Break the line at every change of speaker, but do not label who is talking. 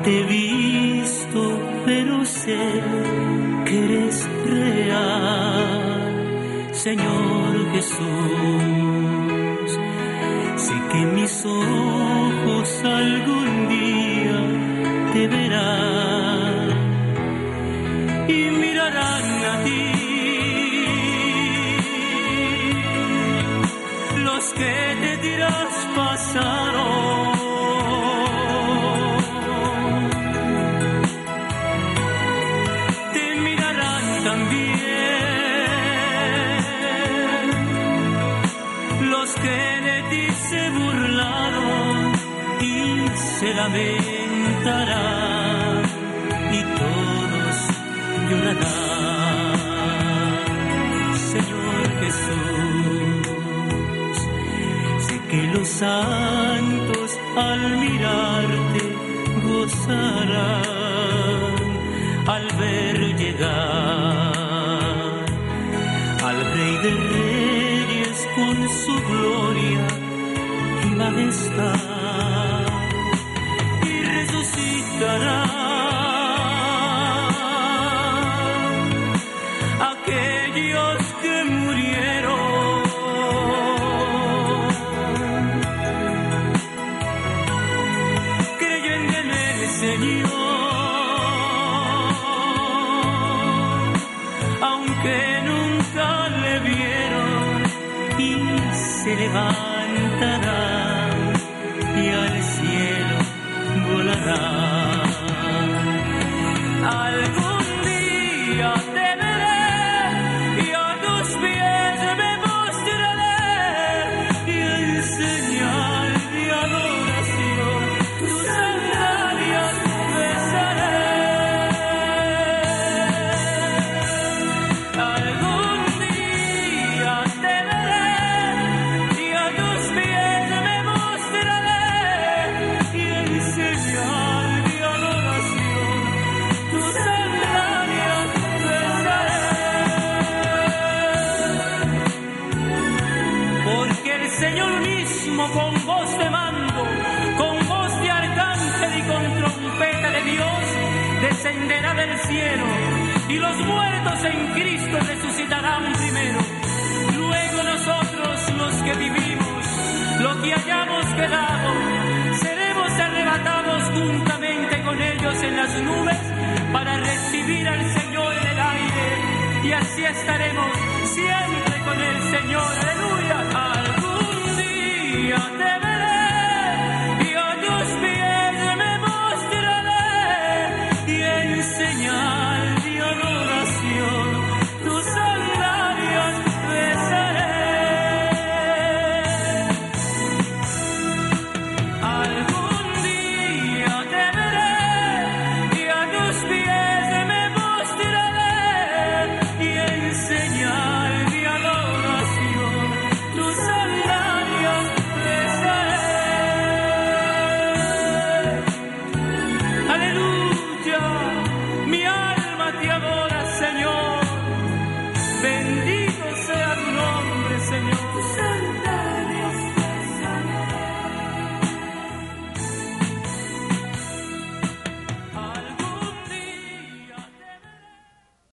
te he visto, pero sé que eres real, Señor Jesús. Sé que mis ojos algún día te verán y mirarán a ti. Los que te traspasaron, te mirarán también. Los que de ti se burlaron y se lamentarán y todos llorarán, Señor Jesús. Sé que los santos al mirarte gozarán al ver llegar al Rey de Reyes con su gloria y majestad, y resucitará aquellos que murieron. Creyendo en el Señor, aunque nunca le vieron, y se levantarán y al cielo volarán. Algún día te veré y a tus pies me postraré, y en señal de adoración tus sandalias besaré. Algún día te veré y a tus pies me mostraré, y en señal de adoración tus sandalias besaré. Porque el Señor mismo con voz de mando, con voz de arcángel y con trompeta de Dios, descenderá del cielo, y los muertos en Cristo resucitarán primero. Luego nosotros, los que vivimos, los que hayamos quedado, seremos arrebatados juntamente con ellos en las nubes para recibir al Señor en el aire, y así estaremos siempre con el Señor. ¡Aleluya!